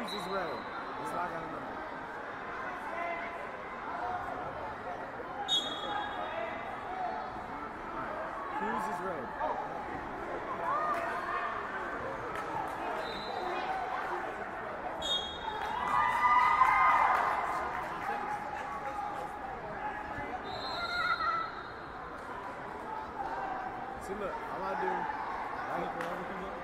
Hughes is red. That's all I got to remember. Alright. Hughes is red. See, look, all I do, right?